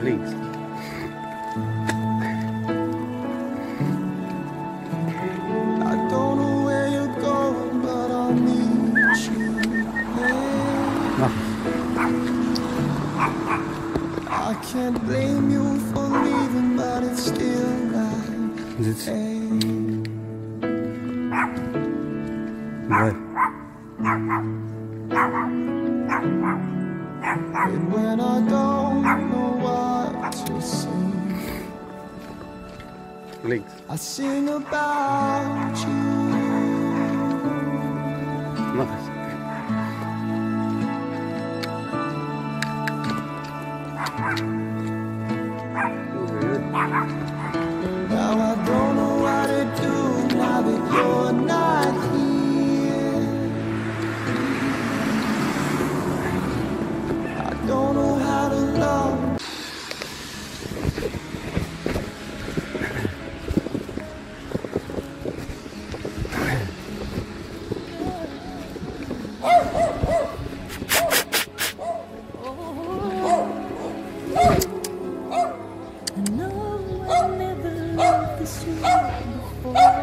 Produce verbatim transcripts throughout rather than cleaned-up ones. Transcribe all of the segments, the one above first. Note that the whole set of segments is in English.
Links. I don't know where you're going, but I'll meet you there. I can't blame you for leaving, but it's still like Zit. hey. Mooi. And when I don't know what to sing, Links. I sing about you. Nog eens. Now I don't know what to do now that you're not here. I don't know how to love. I know I never loved this way before,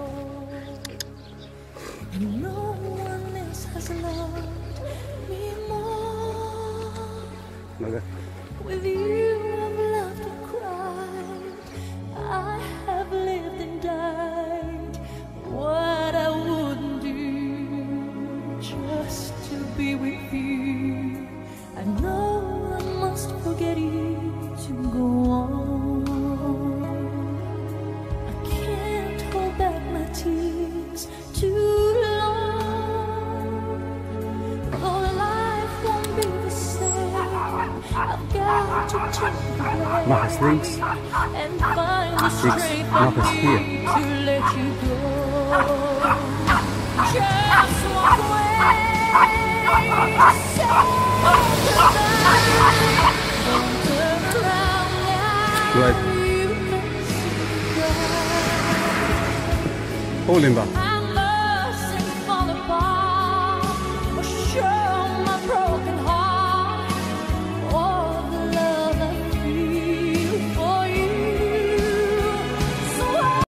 and no one else has loved me more. Okay. With you I've laughed and cried, I have lived and died. What I wouldn't do just to be with you. I know I must forget you to go on. I can't hold back my tears too long. Though life won't be the same, I've got to take the blame Mag eens links. and find the Links. strength Nog eens hier. to let you go. Just walk away. Say goodbye. Don't turn around now. Right. You can see the Oh, Limba.